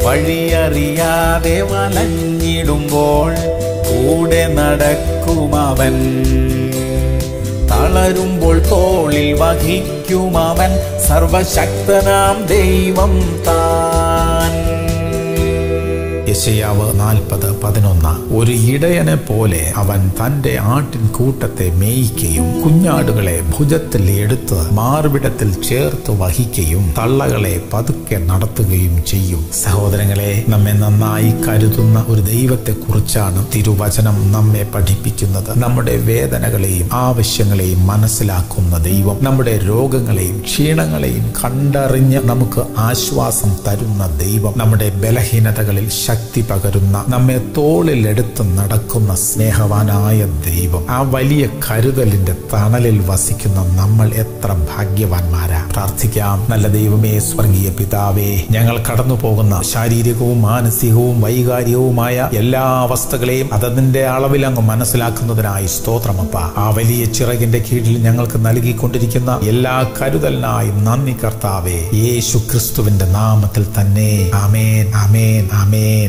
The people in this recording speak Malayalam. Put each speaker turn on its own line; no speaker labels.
വഴിയറിയാതെ വലഞ്ഞിടുമ്പോൾ കൂടെ നടക്കുമവൻ. തളരുമ്പോൾ തോളിൽ വഹിക്കുമവൻ, സർവശക്തനാം ദൈവം താൻ. യെശയ്യാവ് 40:11. ഒരു ഇടയനെ പോലെ അവൻ തന്റെ ആട്ടിൻ കൂട്ടത്തെ മേയിക്കുകയും കുഞ്ഞാടുകളെ ഭുജത്തിൽ എടുത്ത് മാർവിടത്തിൽ ചേർത്ത് വഹിക്കുകയും തള്ളകളെ പതുക്കെ നടത്തുകയും ചെയ്യും. സഹോദരങ്ങളെ, നമ്മെ നന്നായി കരുതുന്ന ഒരു ദൈവത്തെ കുറിച്ചാണ് തിരുവചനം നമ്മെ പഠിപ്പിക്കുന്നത്. നമ്മുടെ വേദനകളെയും ആവശ്യങ്ങളെയും മനസ്സിലാക്കുന്ന ദൈവം, നമ്മുടെ രോഗങ്ങളെയും ക്ഷീണങ്ങളെയും കണ്ടറിഞ്ഞ് നമുക്ക് ആശ്വാസം തരുന്ന ദൈവം, നമ്മുടെ ബലഹീനതകളിൽ ശക്തി പകരുന്ന, നമ്മെ തോളിലെടുത്ത് നടക്കുന്ന സ്നേഹവാനായ ദൈവം, ആ വലിയ കരുതലിന്റെ തണലിൽ വസിക്കുന്ന നമ്മൾ എത്ര ഭാഗ്യവാന്മാരാ. പ്രാർത്ഥിക്കാം. നല്ല ദൈവമേ, സ്വർഗീയ പിതാവേ, ഞങ്ങൾ കടന്നു പോകുന്ന ശാരീരികവും മാനസികവും വൈകാരികവുമായ എല്ലാ അവസ്ഥകളെയും അതതിന്റെ അളവിൽ അങ്ങ് മനസ്സിലാക്കുന്നതിനായി സ്തോത്രമപ്പ. ആ വലിയ ചിറകിന്റെ കീഴിൽ ഞങ്ങൾക്ക് നൽകിക്കൊണ്ടിരിക്കുന്ന എല്ലാ കരുതലിനായും നന്ദി കർത്താവേ. യേശു ക്രിസ്തുവിന്റെ നാമത്തിൽ തന്നെ. ആമേൻ, ആമേൻ, ആമേൻ.